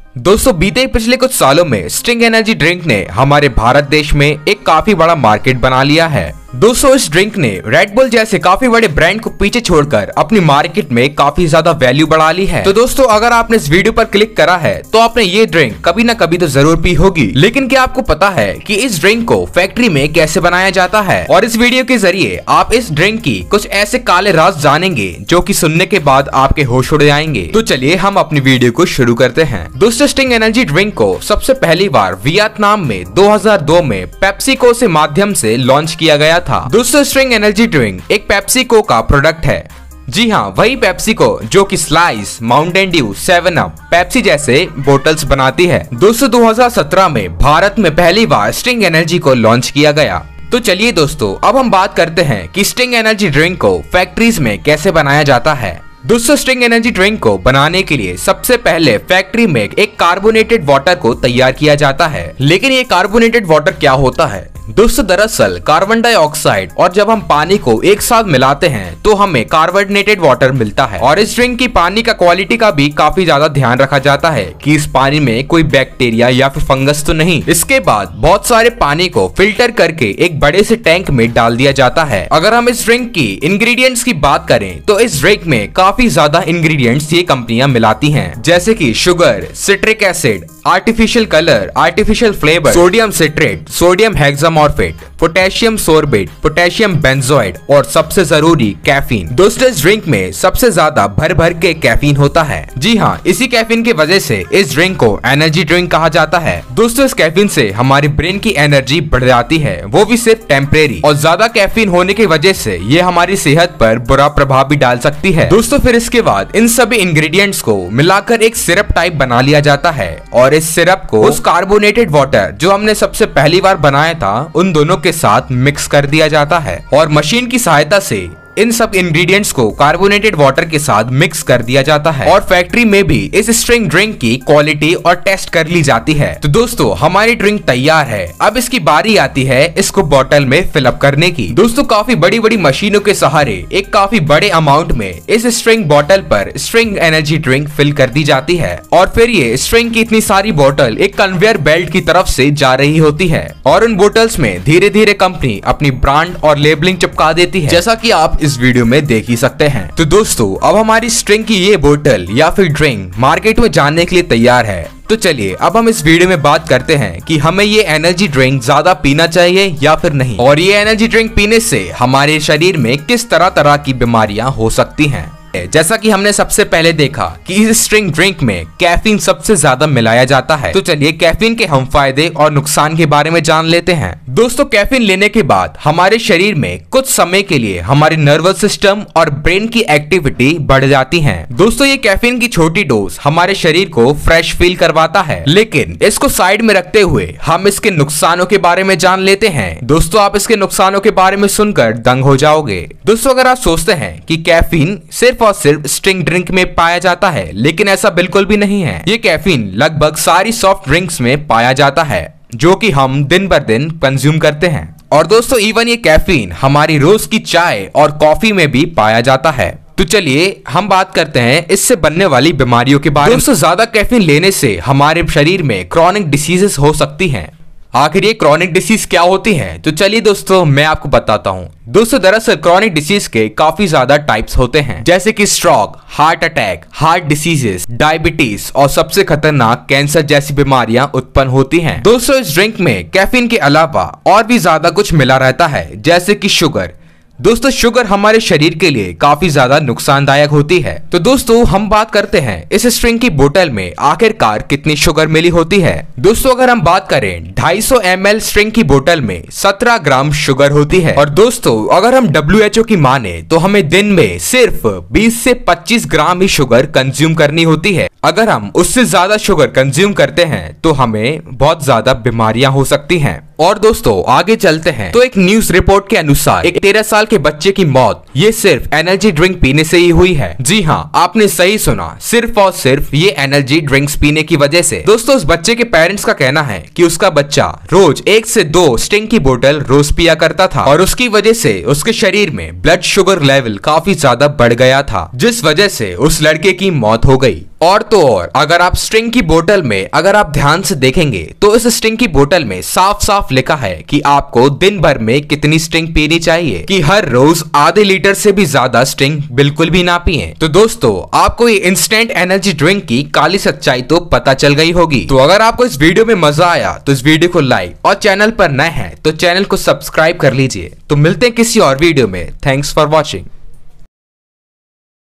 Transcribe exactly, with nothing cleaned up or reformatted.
दोस्तों बीते पिछले कुछ सालों में स्टिंग एनर्जी ड्रिंक ने हमारे भारत देश में एक काफी बड़ा मार्केट बना लिया है। दोस्तों इस ड्रिंक ने रेड बुल जैसे काफी बड़े ब्रांड को पीछे छोड़कर अपनी मार्केट में काफी ज्यादा वैल्यू बढ़ा ली है। तो दोस्तों अगर आपने इस वीडियो पर क्लिक करा है तो आपने ये ड्रिंक कभी ना कभी तो जरूर पी होगी, लेकिन क्या आपको पता है कि इस ड्रिंक को फैक्ट्री में कैसे बनाया जाता है? और इस वीडियो के जरिए आप इस ड्रिंक की कुछ ऐसे काले राज जानेंगे जो कि सुनने के बाद आपके होश उड़ जाएंगे। तो चलिए हम अपनी वीडियो को शुरू करते हैं। दोस्तों स्टिंग एनर्जी ड्रिंक को सबसे पहली बार वियतनाम में दो हज़ार दो में पेप्सिको से माध्यम से लॉन्च किया गया था। दोस्तों स्टिंग एनर्जी ड्रिंक एक पेप्सिको का प्रोडक्ट है। जी हाँ, वही पेप्सिको जो कि Slice, Mountain Dew, Seven Up, Pepsi जैसे बोतल्स बनाती है। दोस्तों दो हज़ार सत्रह में भारत में पहली बार स्टिंग एनर्जी को लॉन्च किया गया। तो चलिए दोस्तों अब हम बात करते हैं कि स्टिंग एनर्जी ड्रिंक को फैक्ट्रीज में कैसे बनाया जाता है। दोस्तों स्टिंग एनर्जी ड्रिंक को बनाने के लिए सबसे पहले फैक्ट्री में एक कार्बोनेटेड वाटर को तैयार किया जाता है। लेकिन ये कार्बोनेटेड वाटर क्या होता है? दोस्तों दरअसल कार्बन डाइऑक्साइड और जब हम पानी को एक साथ मिलाते हैं तो हमें कार्बोनेटेड वाटर मिलता है। और इस ड्रिंक की पानी का क्वालिटी का भी काफी ज्यादा ध्यान रखा जाता है कि इस पानी में कोई बैक्टीरिया या फिर फंगस तो नहीं। इसके बाद बहुत सारे पानी को फिल्टर करके एक बड़े से टैंक में डाल दिया जाता है। अगर हम इस ड्रिंक की इंग्रेडिएंट्स की बात करें तो इस ड्रिंक में काफी ज्यादा इंग्रेडिएंट्स ये कंपनियां मिलाती हैं, जैसे कि sugar, citric acid, artificial colour, artificial flavour, sodium citrate, sodium hexametaphosphate, potassium sorbate, potassium benzoate और सबसे जरूरी कैफीन। दोस्तों इस ड्रिंक में सबसे ज्यादा भर भर के कैफीन होता है। जी हाँ, इसी कैफीन की वजह से इस ड्रिंक को एनर्जी ड्रिंक कहा जाता है। दोस्तों इस कैफीन से हमारे ब्रेन की एनर्जी बढ़ जाती है, वो भी सिर्फ टेम्परेरी। और ज्यादा कैफीन होने की वजह से ये हमारी सेहत पर बुरा प्रभाव भी डाल सकती है। दोस्तों फिर इसके बाद इन सभी इंग्रेडिएंट्स को मिलाकर एक सिरप टाइप बना लिया जाता है और इस सिरप को उस कार्बोनेटेड वाटर जो हमने सबसे पहली बार बनाया था उन दोनों के साथ मिक्स कर दिया जाता है और मशीन की सहायता से इन सब इंग्रेडिएंट्स को कार्बोनेटेड वाटर के साथ मिक्स कर दिया जाता है और फैक्ट्री में भी इस स्ट्रिंग ड्रिंक की क्वालिटी और टेस्ट कर ली जाती है। तो दोस्तों हमारी ड्रिंक तैयार है। अब इसकी बारी आती है इसको बोतल में फिलअप करने की। दोस्तों काफी बड़ी बड़ी मशीनों के सहारे एक काफी बड़े अमाउंट में इस स्ट्रिंग बोतल पर स्ट्रिंग एनर्जी ड्रिंक फिल कर दी जाती है और फिर ये स्ट्रिंग की इतनी सारी बोतल एक कन्वेयर बेल्ट की तरफ से जा रही होती है और उन बोतल्स में धीरे धीरे कंपनी अपनी ब्रांड और लेबलिंग चिपका देती है, जैसा कि आप इस वीडियो में देख ही सकते हैं। तो दोस्तों अब हमारी स्ट्रिंग की ये बोतल या फिर ड्रिंक मार्केट में जाने के लिए तैयार है। तो चलिए अब हम इस वीडियो में बात करते हैं कि हमें ये एनर्जी ड्रिंक ज्यादा पीना चाहिए या फिर नहीं, और ये एनर्जी ड्रिंक पीने से हमारे शरीर में किस तरह तरह की बीमारियां हो सकती हैं। जैसा कि हमने सबसे पहले देखा कि इस स्ट्रिंग ड्रिंक में कैफीन सबसे ज्यादा मिलाया जाता है। तो चलिए कैफीन के हम फायदे और नुकसान के बारे में जान लेते हैं। दोस्तों कैफीन लेने के बाद हमारे शरीर में कुछ समय के लिए हमारे नर्वस सिस्टम और ब्रेन की एक्टिविटी बढ़ जाती है। दोस्तों ये कैफीन की छोटी डोज हमारे शरीर को फ्रेश फील करवाता है, लेकिन इसको साइड में रखते हुए हम इसके नुकसानों के बारे में जान लेते हैं। दोस्तों आप इसके नुकसानों के बारे में सुनकर दंग हो जाओगे। दोस्तों अगर आप सोचते हैं कि कैफीन सिर्फ और सिर्फ स्ट्रिंग ड्रिंक में पाया जाता है, लेकिन ऐसा बिल्कुल भी नहीं है। ये कैफीन लगभग सारी सॉफ्ट ड्रिंक्स में पाया जाता है जो कि हम दिन बर दिन कंज्यूम करते हैं। और दोस्तों इवन ये कैफीन हमारी रोज की चाय और कॉफी में भी पाया जाता है। तो चलिए हम बात करते हैं इससे बनने वाली बीमारियों के बारे में। दोस्तों ज्यादा कैफीन लेने से हमारे शरीर में क्रॉनिक डिसीजेस हो सकती हैं। आखिर ये क्रॉनिक डिसीज क्या होती है? तो चलिए दोस्तों मैं आपको बताता हूँ। दोस्तों दरअसल क्रॉनिक डिसीज के काफी ज्यादा टाइप्स होते हैं, जैसे कि stroke, heart attack, heart diseases, diabetes और सबसे खतरनाक कैंसर जैसी बीमारियां उत्पन्न होती हैं। दोस्तों इस ड्रिंक में कैफीन के अलावा और भी ज्यादा कुछ मिला रहता है, जैसे कि शुगर। दोस्तों शुगर हमारे शरीर के लिए काफी ज्यादा नुकसानदायक होती है। तो दोस्तों हम बात करते हैं इस स्ट्रिंग की बोतल में आखिरकार कितनी शुगर मिली होती है। दोस्तों अगर हम बात करें दो सौ पचास एम एल स्ट्रिंग की बोतल में सत्रह ग्राम शुगर होती है। और दोस्तों अगर हम डब्ल्यू एच ओ की माने तो हमें दिन में सिर्फ बीस से पच्चीस ग्राम ही शुगर कंज्यूम करनी होती है। अगर हम उससे ज्यादा शुगर कंज्यूम करते हैं तो हमें बहुत ज्यादा बीमारियां हो सकती हैं। और दोस्तों आगे चलते हैं तो एक न्यूज रिपोर्ट के अनुसार एक तेरह साल के बच्चे की मौत ये सिर्फ एनर्जी ड्रिंक पीने से ही हुई है। जी हाँ, आपने सही सुना, सिर्फ और सिर्फ ये एनर्जी ड्रिंक्स पीने की वजह से। दोस्तों उस बच्चे के पेरेंट्स का कहना है कि उसका बच्चा रोज एक से दो स्टिंग की बोतल रोज पिया करता था और उसकी वजह से उसके शरीर में ब्लड शुगर लेवल काफी ज्यादा बढ़ गया था, जिस वजह से उस लड़के की मौत हो गई। और तो और अगर आप स्ट्रिंग की बोतल में अगर आप ध्यान से देखेंगे तो इस स्ट्रिंग की बोतल में साफ साफ लिखा है कि आपको दिन भर में कितनी स्ट्रिंग पीनी चाहिए, कि हर रोज आधे लीटर से भी ज्यादा स्ट्रिंग बिल्कुल भी ना पिए। तो दोस्तों आपको ये इंस्टेंट एनर्जी ड्रिंक की काली सच्चाई तो पता चल गई होगी। तो अगर आपको इस वीडियो में मजा आया तो इस वीडियो को लाइक और चैनल पर नए हैं तो चैनल को सब्सक्राइब कर लीजिए। तो मिलते हैं किसी और वीडियो में। Thanks for watching.